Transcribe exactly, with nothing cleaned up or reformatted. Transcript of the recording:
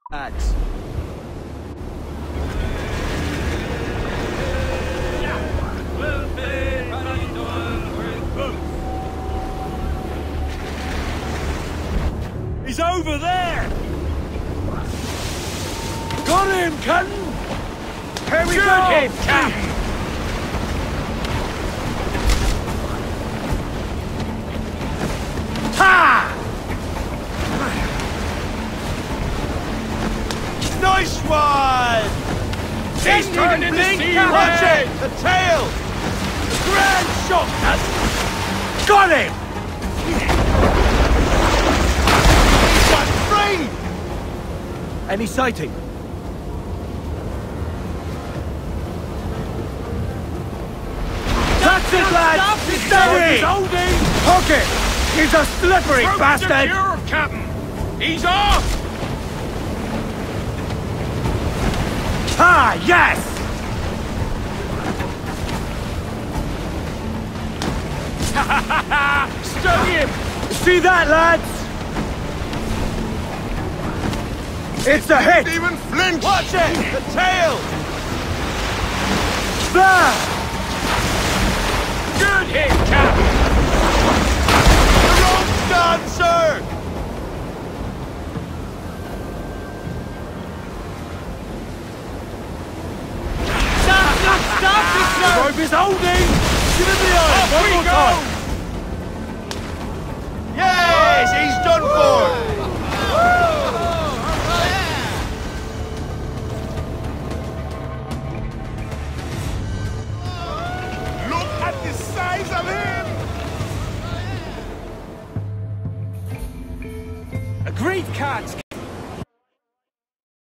Lads. He's over there! Got him, Captain! Here we Shoot go! him, Captain! Ha! Nice one! He's turning in the Blink, sea Captain! Watch red. it! The tail! The grand shot! That's... Got him! Free! Any sighting? That's it, lads! Steady! Holding! Hook it! He's a slippery Rope bastard! secure, Captain! He's off! Ah, yes! Stuck him! See that, lads? It's a hit! Even flinch! Watch it! The tail! There! Good hit, Captain! The rope's gone, sir! Stop! Stop! Stop this, The sir! rope is holding! Give him the eye! Off One we more go! time! Yes! He's done for!